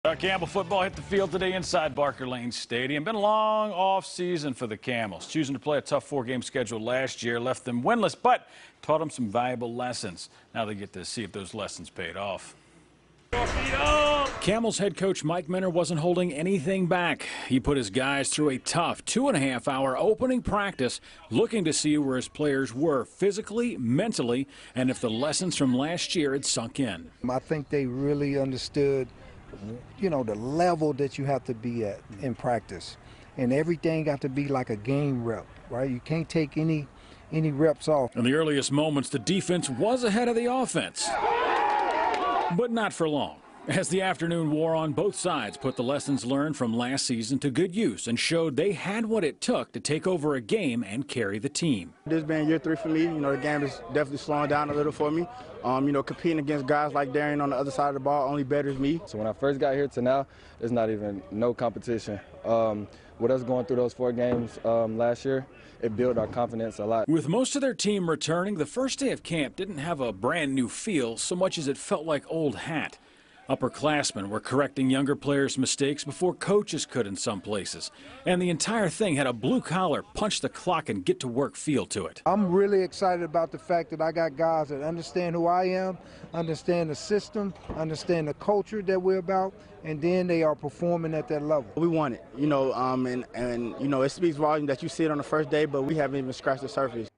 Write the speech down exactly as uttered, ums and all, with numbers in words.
Uh, Campbell football hit the field today inside Barker Lane Stadium. Been a long off season for the Camels. Choosing to play a tough four-game schedule last year left them winless, but taught them some valuable lessons. Now they get to see if those lessons paid off. Camels head coach Mike Minter wasn't holding anything back. He put his guys through a tough two and a half hour opening practice, looking to see where his players were physically, mentally, and if the lessons from last year had sunk in. I think they really understood, you know, the level that you have to be at in practice, and everything got to be like a game rep, right? You can't take any any reps off. In the earliest moments, the defense was ahead of the offense, but not for long. As the afternoon wore on, both sides put the lessons learned from last season to good use and showed they had what it took to take over a game and carry the team. This being year three for me, you know, the game is definitely slowing down a little for me. Um, you know, competing against guys like Darian on the other side of the ball only betters me. So when I first got here to now, there's not even no competition. Um, with us going through those four games um, last year, it built our confidence a lot. With most of their team returning, the first day of camp didn't have a brand new feel so much as it felt like old hat. Upperclassmen were correcting younger players' mistakes before coaches could in some places. And the entire thing had a blue-collar, punch the clock and get to work feel to it. I'm really excited about the fact that I got guys that understand who I am, understand the system, understand the culture that we're about, and then they are performing at that level. We want it, you know, um, and, and, you know, it speaks volume that you see it on the first day, but we haven't even scratched the surface.